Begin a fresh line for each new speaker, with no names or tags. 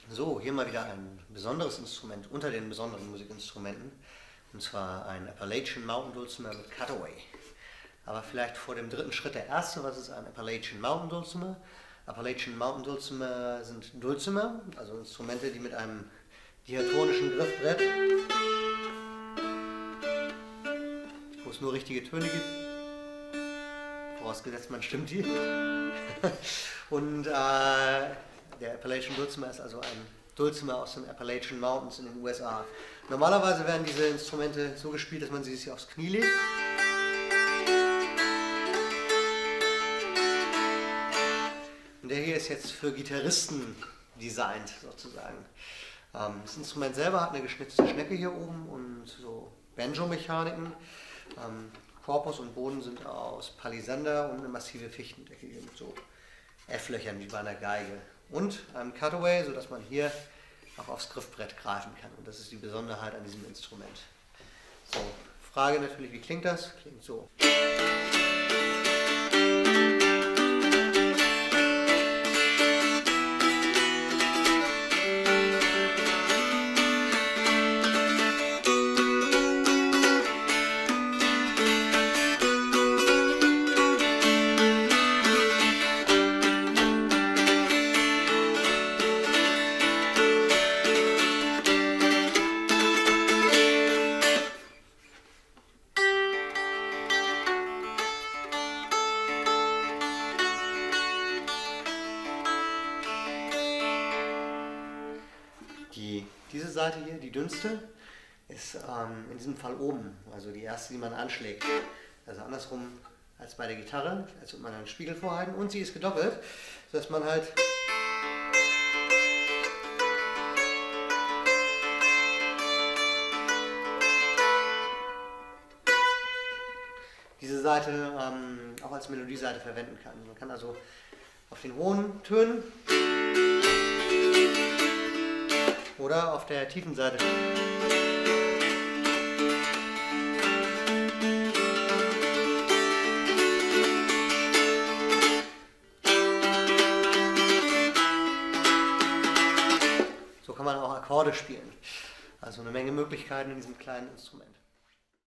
So, hier mal wieder ein besonderes Instrument unter den besonderen Musikinstrumenten, und zwar ein Appalachian Mountain Dulcimer mit Cutaway. Aber vielleicht vor dem dritten Schritt der erste: was ist ein Appalachian Mountain Dulcimer? Appalachian Mountain Dulcimer sind Dulcimer, also Instrumente, die mit einem diatonischen Griffbrett, wo es nur richtige Töne gibt, vorausgesetzt man stimmt die. Und der Appalachian Dulcimer ist also ein Dulcimer aus den Appalachian Mountains in den USA. Normalerweise werden diese Instrumente so gespielt, dass man sie sich aufs Knie legt. Und der hier ist jetzt für Gitarristen designt, sozusagen. Das Instrument selber hat eine geschnitzte Schnecke hier oben und so Banjo-Mechaniken. Korpus und Boden sind aus Palisander und eine massive Fichtendecke hier mit so F-Löchern wie bei einer Geige. Und einem Cutaway, sodass man hier auch aufs Griffbrett greifen kann. Und das ist die Besonderheit an diesem Instrument. So, Frage natürlich, wie klingt das? Klingt so. Diese Seite hier, die dünnste, ist in diesem Fall oben, also die erste, die man anschlägt. Also andersrum als bei der Gitarre, als würde man einen Spiegel vorhalten, und sie ist gedoppelt, sodass man halt diese Seite auch als Melodieseite verwenden kann. Man kann also auf den hohen Tönen oder auf der tiefen Seite so kann man auch Akkorde spielen. Also eine Menge Möglichkeiten in diesem kleinen Instrument.